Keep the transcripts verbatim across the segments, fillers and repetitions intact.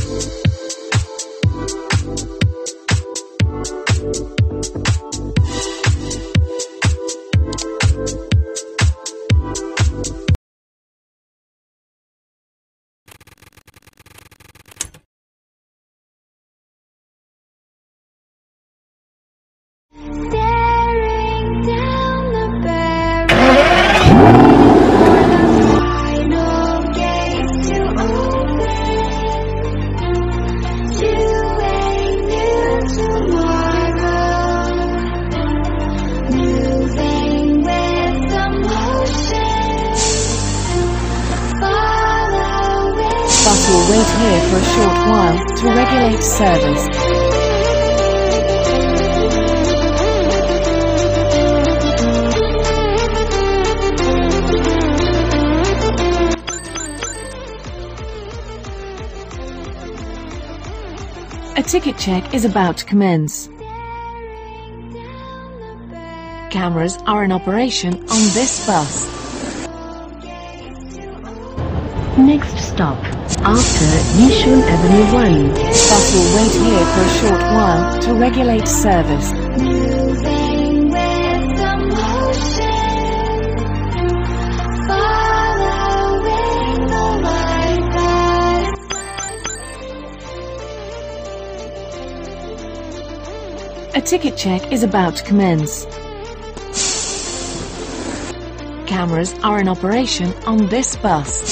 Bus will wait here for a short while to regulate service. A ticket check is about to commence. Cameras are in operation on this bus. Next stop, after Yishun Avenue one. Bus will wait here for a short while to regulate service. Moving with the motion, following the light path. A ticket check is about to commence. Cameras are in operation on this bus.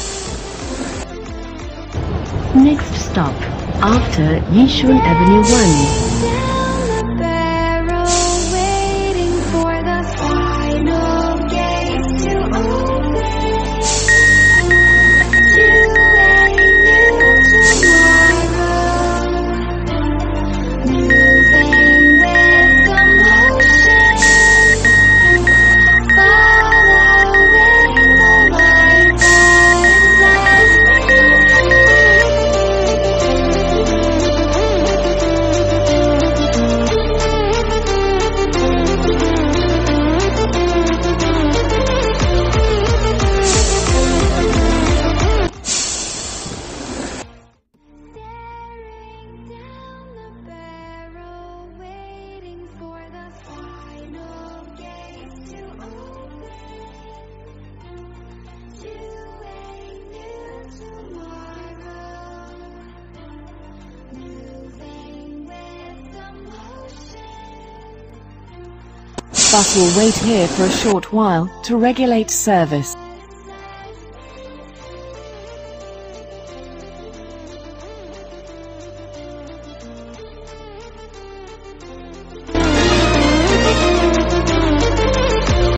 Next stop, after Yishun Avenue one. Down the barrel, waiting for the final gate to open. To a new tomorrow. Moving with the motion, following the light path. Bus will wait here for a short while to regulate service.